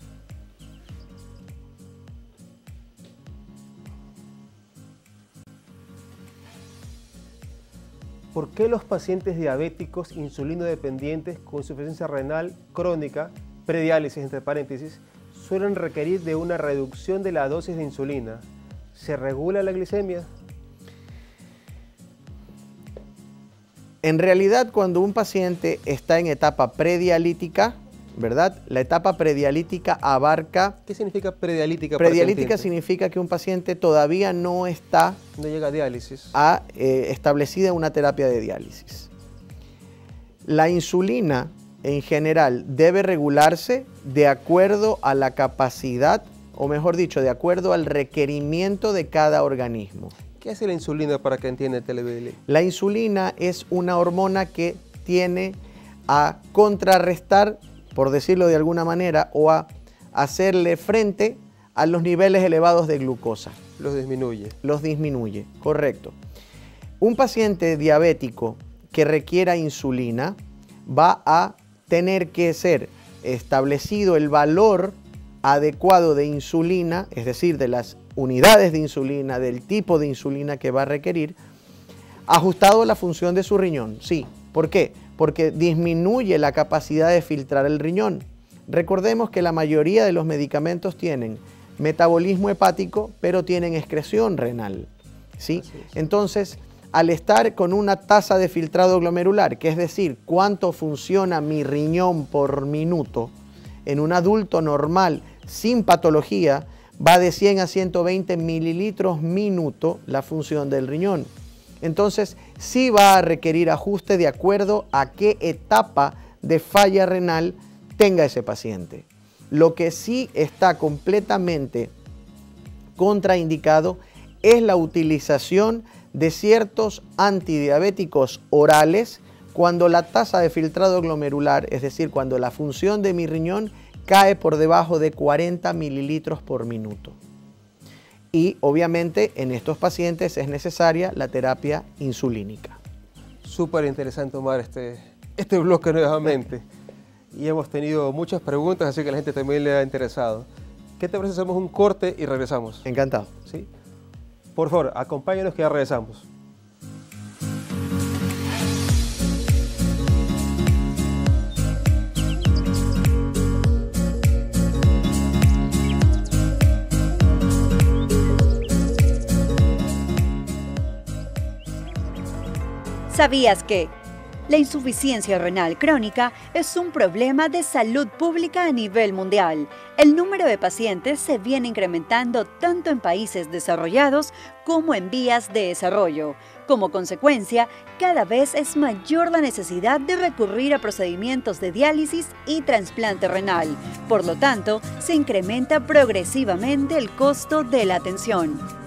¿Por qué los pacientes diabéticos insulinodependientes con insuficiencia renal crónica, prediálisis entre paréntesis, suelen requerir de una reducción de la dosis de insulina? ¿Se regula la glicemia? En realidad, cuando un paciente está en etapa predialítica, ¿verdad? La etapa predialítica abarca... ¿Qué significa predialítica? para que Predialítica entienda? significa que un paciente todavía no está No llega a diálisis. a, eh, establecida una terapia de diálisis. La insulina, en general, debe regularse de acuerdo a la capacidad, o mejor dicho, de acuerdo al requerimiento de cada organismo. ¿Qué hace la insulina para que entienda el televidente? La insulina es una hormona que tiene a contrarrestar, por decirlo de alguna manera, o a hacerle frente a los niveles elevados de glucosa. Los disminuye. Los disminuye, correcto. Un paciente diabético que requiera insulina va a tener que ser establecido el valor adecuado de insulina, es decir, de las unidades de insulina, del tipo de insulina que va a requerir, ajustado a la función de su riñón. Sí, ¿por qué? Porque disminuye la capacidad de filtrar el riñón. Recordemos que la mayoría de los medicamentos tienen metabolismo hepático, pero tienen excreción renal, ¿sí? Entonces, al estar con una tasa de filtrado glomerular, que es decir, cuánto funciona mi riñón por minuto, en un adulto normal, sin patología, va de cien a ciento veinte mililitros minuto la función del riñón. Entonces, sí va a requerir ajuste de acuerdo a qué etapa de falla renal tenga ese paciente. Lo que sí está completamente contraindicado es la utilización de ciertos antidiabéticos orales cuando la tasa de filtrado glomerular, es decir, cuando la función de mi riñón cae por debajo de cuarenta mililitros por minuto. Y obviamente en estos pacientes es necesaria la terapia insulínica. Súper interesante, Omar, este, este bloque nuevamente. Y hemos tenido muchas preguntas, así que a la gente también le ha interesado. ¿Qué te parece si hacemos un corte y regresamos? Encantado. ¿Sí? Por favor, acompáñanos que ya regresamos. ¿Sabías que la insuficiencia renal crónica es un problema de salud pública a nivel mundial? El número de pacientes se viene incrementando tanto en países desarrollados como en vías de desarrollo. Como consecuencia, cada vez es mayor la necesidad de recurrir a procedimientos de diálisis y trasplante renal. Por lo tanto, se incrementa progresivamente el costo de la atención.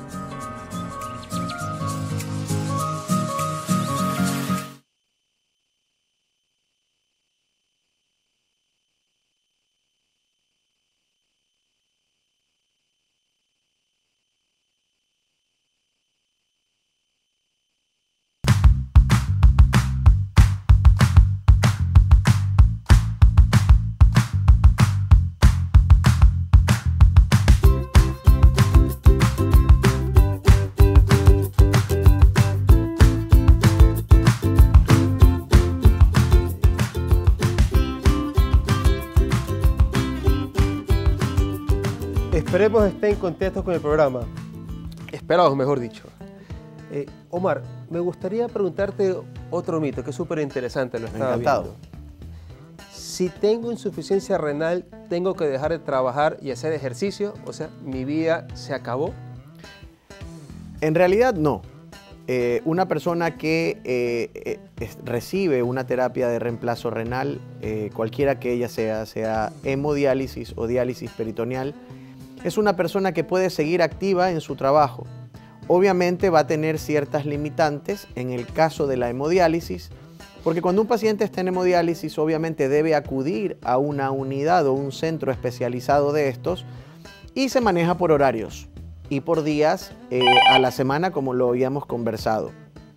Esperemos estén contentos con el programa. Esperados, mejor dicho. Eh, Omar, me gustaría preguntarte otro mito que es súper interesante, lo estaba Encantado. viendo. Si tengo insuficiencia renal, ¿tengo que dejar de trabajar y hacer ejercicio? O sea, ¿mi vida se acabó? En realidad no. Eh, una persona que eh, eh, es- recibe una terapia de reemplazo renal, eh, cualquiera que ella sea, sea hemodiálisis o diálisis peritoneal, es una persona que puede seguir activa en su trabajo. Obviamente va a tener ciertas limitantes en el caso de la hemodiálisis, porque cuando un paciente está en hemodiálisis obviamente debe acudir a una unidad o un centro especializado de estos y se maneja por horarios y por días eh, a la semana, como lo habíamos conversado.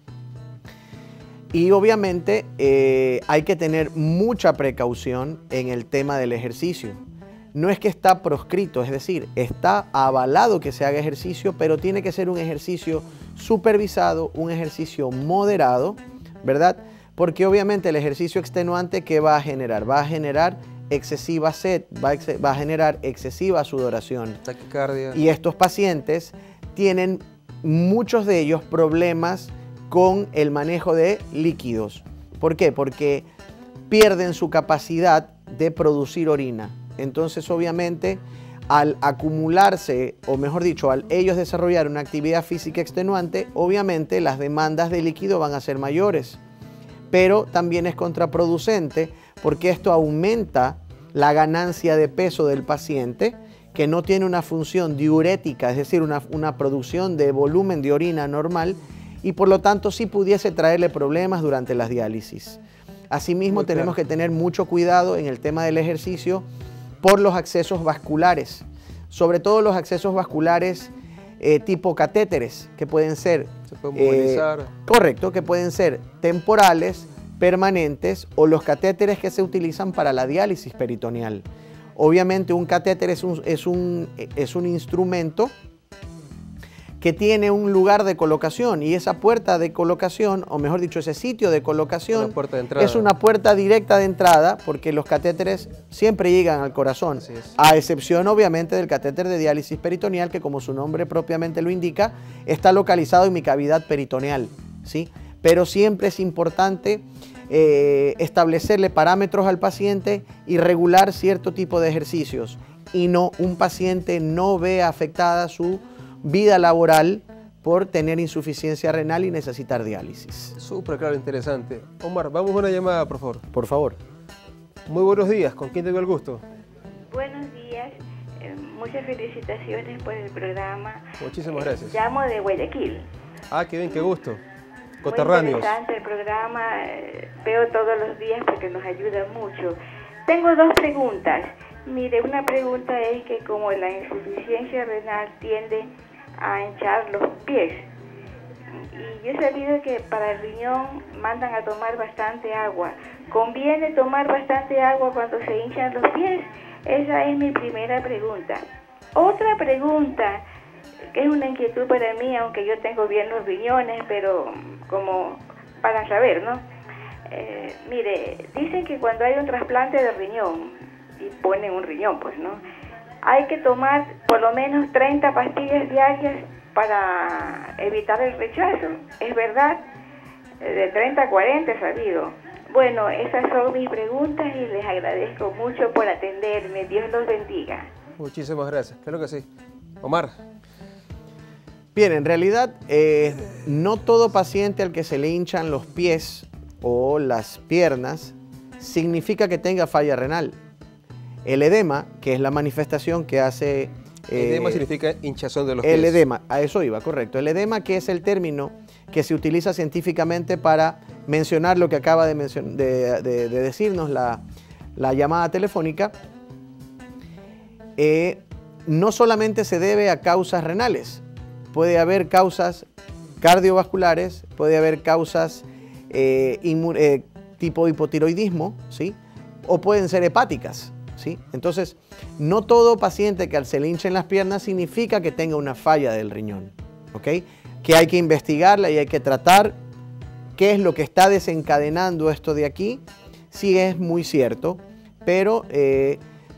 Y obviamente eh, hay que tener mucha precaución en el tema del ejercicio. No es que está proscrito, es decir, está avalado que se haga ejercicio, pero tiene que ser un ejercicio supervisado, un ejercicio moderado, ¿verdad? Porque obviamente el ejercicio extenuante, ¿qué va a generar? Va a generar excesiva sed, va a, ex- va a generar excesiva sudoración. Taquicardia. Y estos pacientes tienen, muchos de ellos, problemas con el manejo de líquidos. ¿Por qué? Porque pierden su capacidad de producir orina. Entonces, obviamente, al acumularse, o mejor dicho, al ellos desarrollar una actividad física extenuante, obviamente las demandas de líquido van a ser mayores. Pero también es contraproducente porque esto aumenta la ganancia de peso del paciente, que no tiene una función diurética, es decir, una, una producción de volumen de orina normal, y por lo tanto sí pudiese traerle problemas durante las diálisis. Asimismo, Muy tenemos claro. que tener mucho cuidado en el tema del ejercicio por los accesos vasculares, sobre todo los accesos vasculares eh, tipo catéteres, que pueden ser Se puede movilizar. eh, correcto, que pueden ser temporales, permanentes, o los catéteres que se utilizan para la diálisis peritoneal. Obviamente un catéter es un, es un, es un instrumento que tiene un lugar de colocación, y esa puerta de colocación, o mejor dicho, ese sitio de colocación, Una puerta de entrada. es una puerta directa de entrada, porque los catéteres siempre llegan al corazón, Así es. a excepción obviamente del catéter de diálisis peritoneal, que como su nombre propiamente lo indica, está localizado en mi cavidad peritoneal, ¿sí? Pero siempre es importante eh, establecerle parámetros al paciente y regular cierto tipo de ejercicios, y no, un paciente no ve afectada su vida laboral por tener insuficiencia renal y necesitar diálisis. Súper claro, interesante. Omar, vamos a una llamada, por favor. Por favor. Muy buenos días, ¿con quién tengo el gusto? Buenos días, eh, muchas felicitaciones por el programa. Muchísimas gracias. Llamo de Guayaquil. Ah, qué bien, qué gusto. Muy Coterráneos. interesante el programa, eh, veo todos los días porque nos ayuda mucho. Tengo dos preguntas. Mire, una pregunta es que como la insuficiencia renal tiende a hinchar los pies, y yo he sabido que para el riñón mandan a tomar bastante agua. ¿Conviene tomar bastante agua cuando se hinchan los pies? Esa es mi primera pregunta. Otra pregunta, que es una inquietud para mí, aunque yo tengo bien los riñones, pero como para saber, ¿no? Eh, mire, dicen que cuando hay un trasplante de riñón, y ponen un riñón, pues, ¿no? Hay que tomar por lo menos treinta pastillas diarias para evitar el rechazo. ¿Es verdad? De treinta a cuarenta he sabido. Bueno, esas son mis preguntas y les agradezco mucho por atenderme. Dios los bendiga. Muchísimas gracias, claro que sí. Omar. Bien, en realidad eh, no todo paciente al que se le hinchan los pies o las piernas significa que tenga falla renal. El edema, que es la manifestación que hace... eh, edema significa hinchazón de los pies. El edema, a eso iba, correcto. El edema, que es el término que se utiliza científicamente para mencionar lo que acaba de, mencion- de, de- de decirnos la, la llamada telefónica, eh, no solamente se debe a causas renales, puede haber causas cardiovasculares, puede haber causas eh, inmu- eh, tipo hipotiroidismo, ¿sí? O pueden ser hepáticas, ¿sí? Entonces, no todo paciente que se le hinchen las piernas significa que tenga una falla del riñón, ¿ok? Que hay que investigarla y hay que tratar qué es lo que está desencadenando esto de aquí. Sí, es muy cierto, pero eh,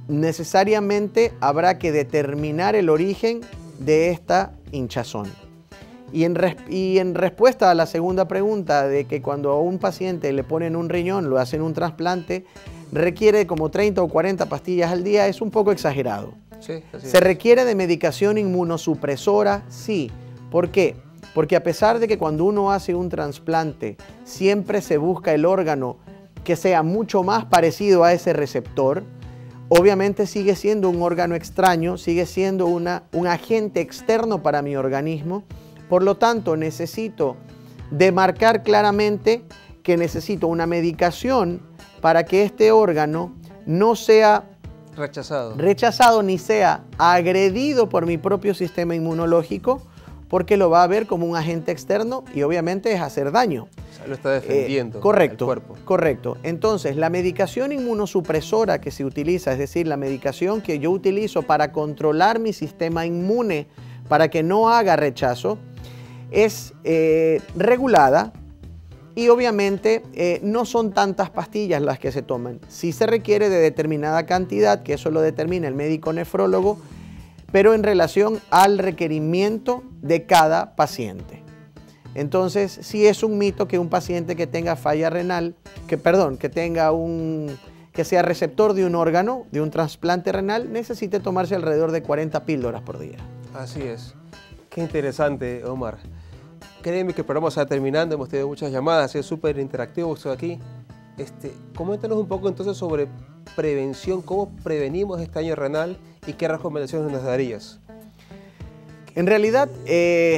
necesariamente habrá que determinar el origen de esta hinchazón. Y en, y en respuesta a la segunda pregunta de que cuando a un paciente le ponen un riñón, lo hacen un trasplante, requiere como treinta o cuarenta pastillas al día, es un poco exagerado. Sí, así ¿Se es. requiere de medicación inmunosupresora? Sí. ¿Por qué? Porque a pesar de que cuando uno hace un trasplante siempre se busca el órgano que sea mucho más parecido a ese receptor, obviamente sigue siendo un órgano extraño, sigue siendo una, un agente externo para mi organismo. Por lo tanto, necesito demarcar claramente que necesito una medicación para que este órgano no sea Rechazado. rechazado ni sea agredido por mi propio sistema inmunológico, porque lo va a ver como un agente externo y obviamente es hacer daño. O sea, lo está defendiendo. Eh, correcto, el cuerpo. correcto. Entonces, la medicación inmunosupresora que se utiliza, es decir, la medicación que yo utilizo para controlar mi sistema inmune, para que no haga rechazo, es eh, regulada y obviamente eh, no son tantas pastillas las que se toman. Sí se requiere de determinada cantidad, que eso lo determina el médico nefrólogo, pero en relación al requerimiento de cada paciente. Entonces, sí es un mito que un paciente que tenga falla renal, que perdón, que tenga un, que sea receptor de un órgano, de un trasplante renal, necesite tomarse alrededor de cuarenta píldoras por día. Así es. Qué interesante, Omar. Créeme que el programa está terminando, hemos tenido muchas llamadas, es súper interactivo esto aquí. Este, coméntanos un poco entonces sobre prevención, cómo prevenimos este daño renal y qué recomendaciones nos darías. En realidad, eh,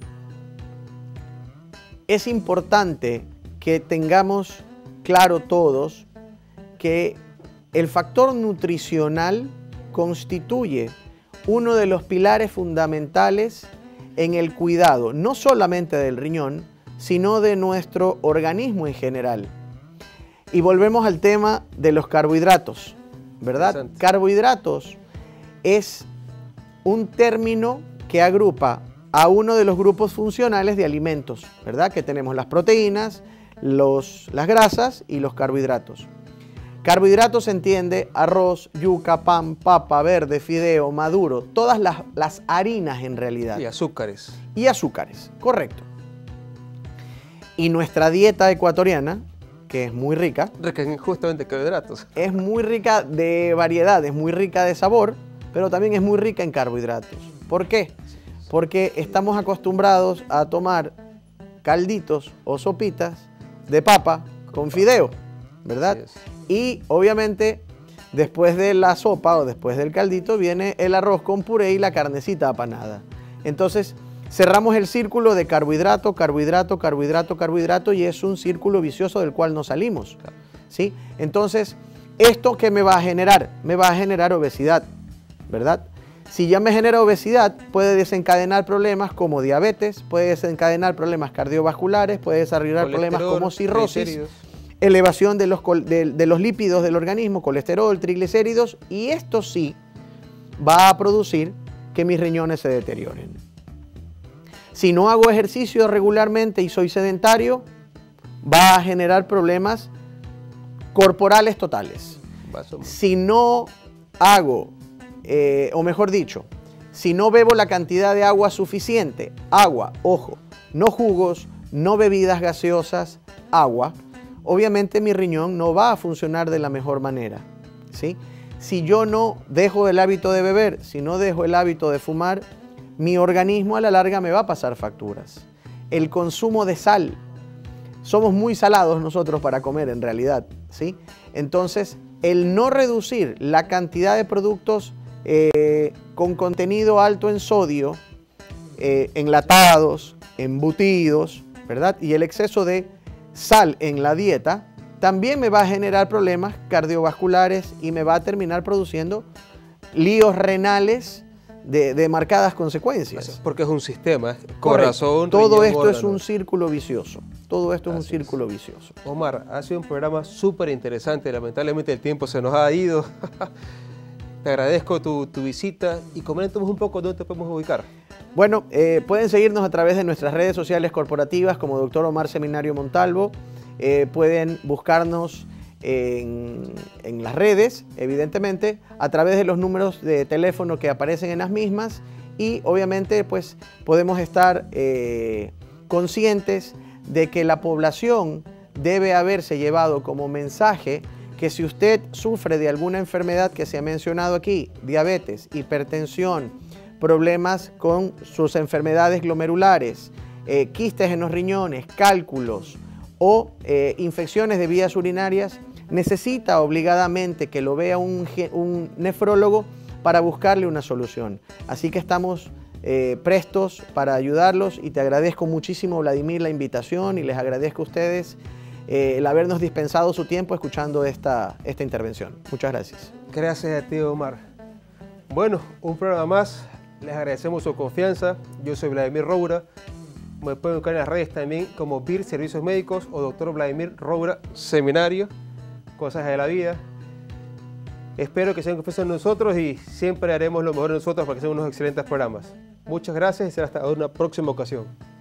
es importante que tengamos claro todos que el factor nutricional constituye uno de los pilares fundamentales en el cuidado, no solamente del riñón, sino de nuestro organismo en general. Y volvemos al tema de los carbohidratos, ¿verdad? Carbohidratos es un término que agrupa a uno de los grupos funcionales de alimentos, ¿verdad? Que tenemos las proteínas, los, las grasas y los carbohidratos. Carbohidratos se entiende arroz, yuca, pan, papa, verde, fideo, maduro, todas las, las harinas en realidad. Y azúcares. Y azúcares, correcto. Y nuestra dieta ecuatoriana, que es muy rica. Rica en justamente carbohidratos. Es muy rica de variedad, es muy rica de sabor, pero también es muy rica en carbohidratos. ¿Por qué? Porque estamos acostumbrados a tomar calditos o sopitas de papa con fideo, ¿verdad? Y obviamente después de la sopa o después del caldito viene el arroz con puré y la carnecita apanada. Entonces cerramos el círculo de carbohidrato, carbohidrato, carbohidrato, carbohidrato y es un círculo vicioso del cual no salimos, ¿sí? Entonces, ¿esto qué me va a generar? Me va a generar obesidad, ¿verdad? Si ya me genera obesidad, puede desencadenar problemas como diabetes, puede desencadenar problemas cardiovasculares, puede desarrollar problemas como cirrosis, elevación de los, de, de los lípidos del organismo, colesterol, triglicéridos, y esto sí va a producir que mis riñones se deterioren. Si no hago ejercicio regularmente y soy sedentario, va a generar problemas corporales totales. Si no hago, eh, o mejor dicho, si no bebo la cantidad de agua suficiente, agua, ojo, no jugos, no bebidas gaseosas, agua, obviamente mi riñón no va a funcionar de la mejor manera, ¿sí? Si yo no dejo el hábito de beber, si no dejo el hábito de fumar, mi organismo a la larga me va a pasar facturas. El consumo de sal. Somos muy salados nosotros para comer en realidad, ¿sí? Entonces, el no reducir la cantidad de productos eh, con contenido alto en sodio, eh, enlatados, embutidos, ¿verdad? Y el exceso de sal en la dieta también me va a generar problemas cardiovasculares y me va a terminar produciendo líos renales de, de marcadas consecuencias. Porque es un sistema, Correcto. corazón, Todo riñón, esto órgano. es un círculo vicioso. Todo esto es Así un círculo es. vicioso. Omar, ha sido un programa súper interesante. Lamentablemente el tiempo se nos ha ido. Te agradezco tu, tu visita y coméntanos un poco dónde te podemos ubicar. Bueno, eh, pueden seguirnos a través de nuestras redes sociales corporativas como doctor Omar Seminario Montalvo. Eh, pueden buscarnos en, en las redes, evidentemente, a través de los números de teléfono que aparecen en las mismas, y obviamente pues podemos estar eh, conscientes de que la población debe haberse llevado como mensaje que si usted sufre de alguna enfermedad que se ha mencionado aquí, diabetes, hipertensión, problemas con sus enfermedades glomerulares, eh, quistes en los riñones, cálculos o eh, infecciones de vías urinarias, necesita obligadamente que lo vea un, un nefrólogo para buscarle una solución. Así que estamos eh, prestos para ayudarlos, y te agradezco muchísimo, Vladimir, la invitación, y les agradezco a ustedes eh, el habernos dispensado su tiempo escuchando esta, esta intervención. Muchas gracias. Gracias a ti, Omar. Bueno, un programa más. Les agradecemos su confianza. Yo soy Vladimir Roura. Me pueden buscar en las redes también como V I R Servicios Médicos o Doctor Vladimir Roura Seminario. Cosas de la vida. Espero que sean confianza en nosotros y siempre haremos lo mejor de nosotros para que sean unos excelentes programas. Muchas gracias y será hasta una próxima ocasión.